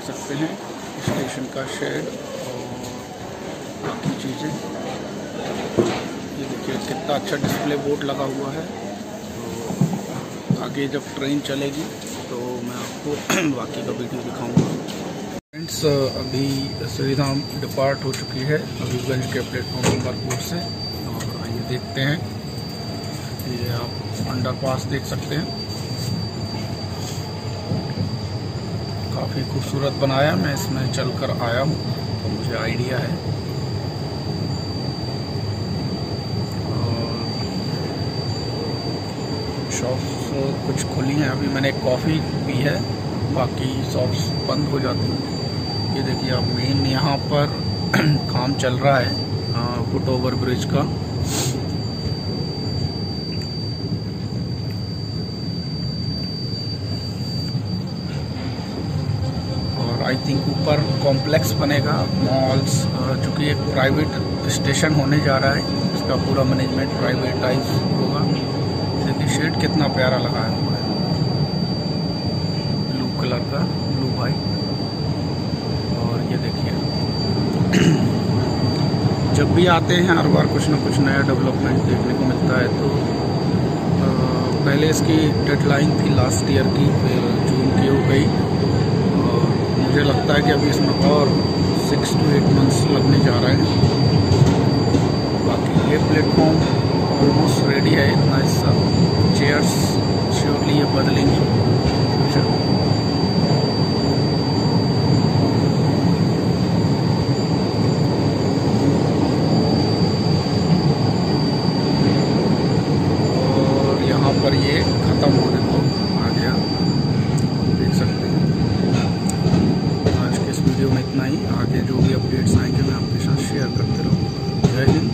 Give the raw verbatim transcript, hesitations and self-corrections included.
देख सकते हैं स्टेशन का शेड और बाकी चीज़ें। ये देखिए कितना अच्छा डिस्प्ले बोर्ड लगा हुआ है। तो आगे जब ट्रेन चलेगी तो मैं आपको बाकी का वीडियो दिखाऊंगा। फ्रेंड्स, अभी श्रीधाम डिपार्ट हो चुकी है हबीबगंज के प्लेटफॉर्म नंबर फोर से। और आइए देखते हैं, ये आप अंडरपास देख सकते हैं, काफ़ी खूबसूरत बनाया। मैं इसमें चलकर आया हूँ तो मुझे आइडिया है। और शॉप्स कुछ खुली हैं, अभी मैंने कॉफ़ी पी है, बाकी शॉप्स बंद हो जाती हैं। ये देखिए आप, मेन यहाँ पर काम चल रहा है फुट ओवर ब्रिज का। आई थिंक ऊपर कॉम्प्लेक्स बनेगा, मॉल्स, चूँकि एक प्राइवेट स्टेशन होने जा रहा है, इसका पूरा मैनेजमेंट प्राइवेटाइज होगा। देखिए शेड कितना प्यारा लगा है, ब्लू कलर का, ब्लू वाइट। और ये देखिए जब भी आते हैं हर बार कुछ ना कुछ नया डेवलपमेंट देखने को मिलता है। तो पहले इसकी डेडलाइन थी लास्ट ईयर की, फिर जून की हो गई। मुझे लगता है कि अभी इसमें और सिक्स टू एट मंथ्स लगने जा रहे हैं। बाकी ये प्लेटफॉर्म ऑलमोस्ट रेडी है, इतना हिस्सा। चेयर्स श्योरली ये बदलेंगे। और यहाँ पर ये ख़त्म होने को आ गया, देख सकते हैं। वीडियो में इतना ही। आगे जो भी अपडेट्स आएंगे मैं आपके साथ शेयर करते रहूँगा। जय हिंद।